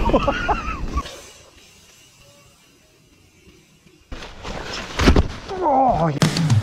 Oh, yeah.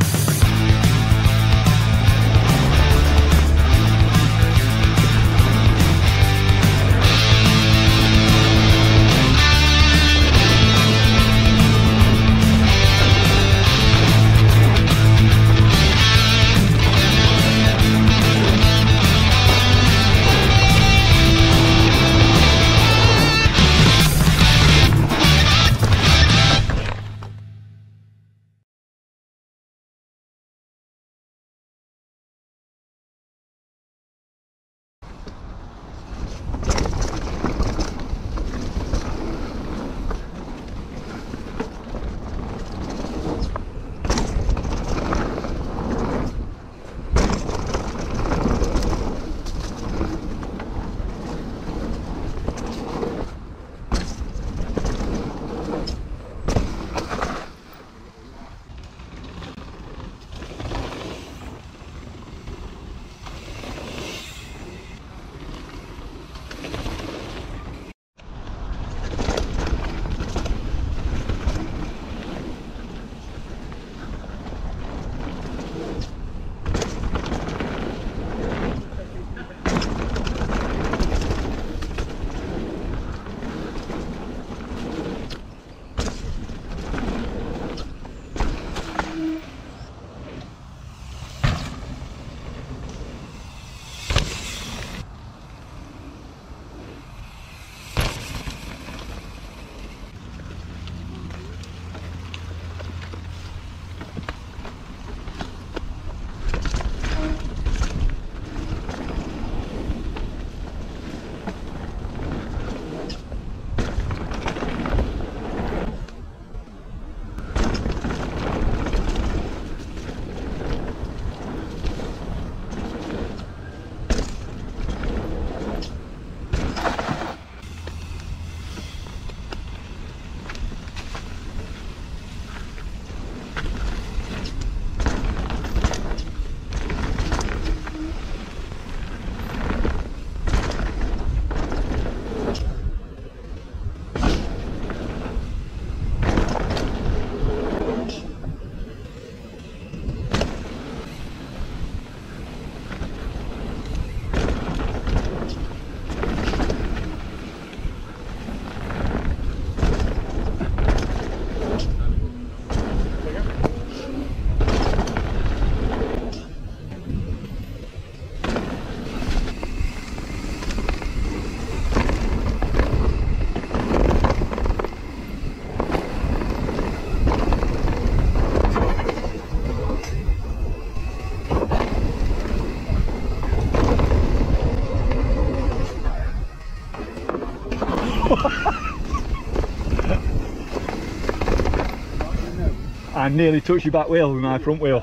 I nearly touched your back wheel with my front wheel.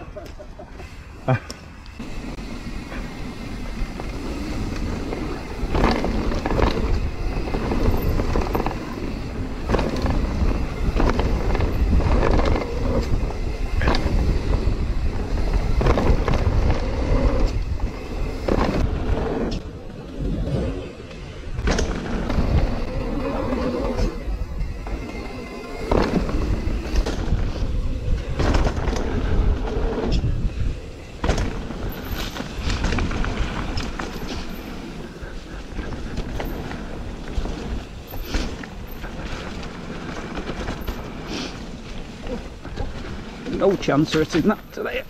No chance of hitting that today.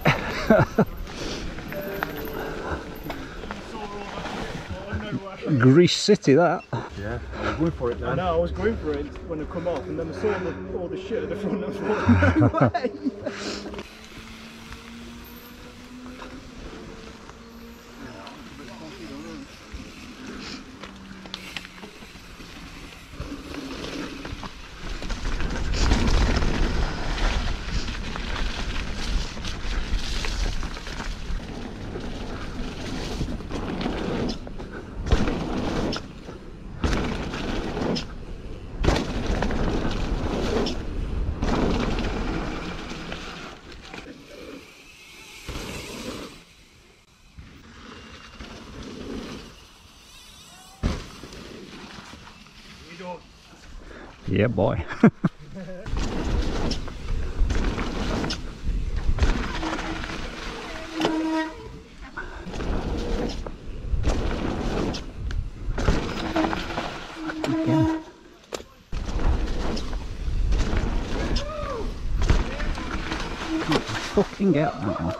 Grease City, that. Yeah, I was going for it then. I know, I was going for it when I come off, and then I saw all the shit at the front and I thought, no way! Yeah, boy. Again. Can't fucking get that one.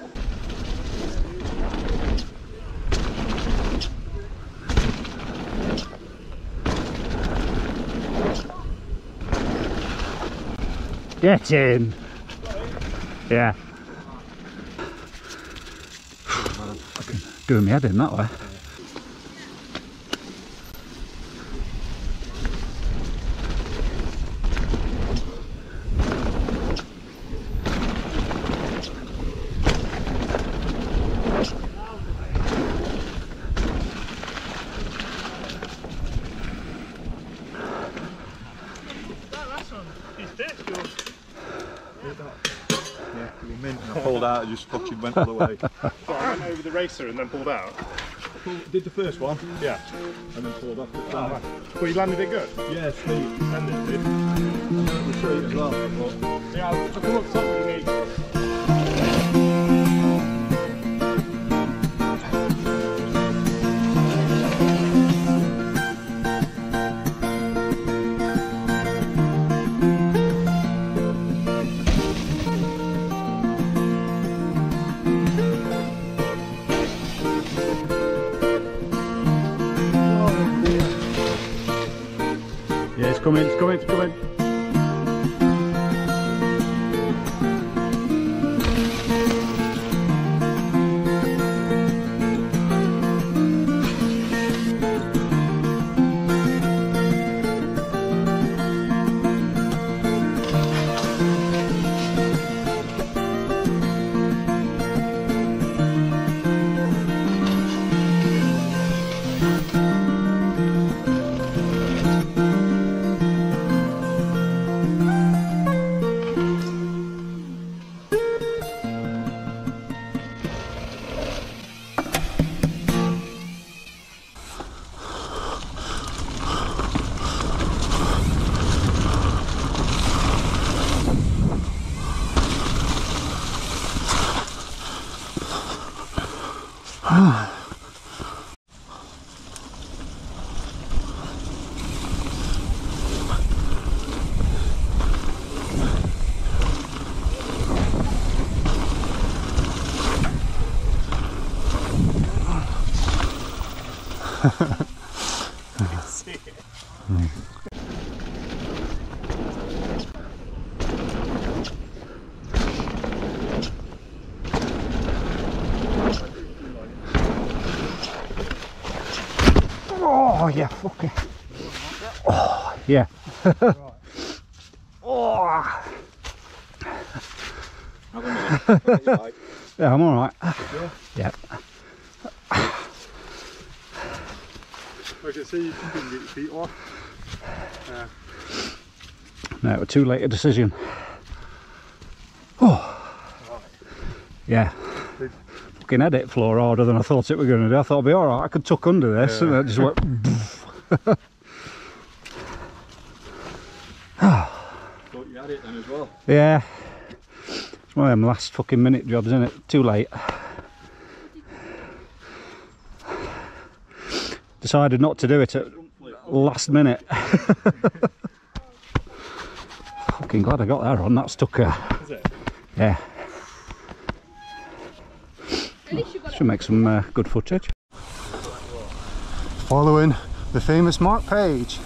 Get in! Yeah. I can do my head in that way. I pulled out and just fucking went all the way. So I went over the racer and then pulled out. Did the first one, Yeah. and then pulled off the Oh, side. right. Well, you landed it good. Yeah, sweet. Landed it. The street as well. But Yeah, I'll come up top with your knee. Yeah, it's coming, it's coming, it's coming. Oh yeah, fucking. Oh yeah. Oh. Yeah, I'm all right. Yeah. I can see you can get your feet off. No, it was too late a decision. Oh. Yeah. Fucking had it floor harder than I thought it were going to do. I thought it'd be all right. I could tuck under this, and it just went. thought you had it then as well. Yeah. It's one of them last fucking minute jobs, isn't it? Too late. Decided not to do it at last minute. Fucking glad I got that on. That stuck her. Is it? Yeah. Should make some good footage. Following the famous Mark Page.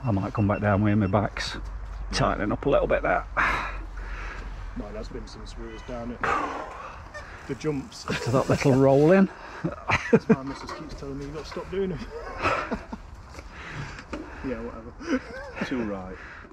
I might come back down with my backs tightening up a little bit there. No, there's been some swirls down it. The jumps. To that little roll in. That's my missus keeps telling me you've got to stop doing them. Yeah, whatever. Too right.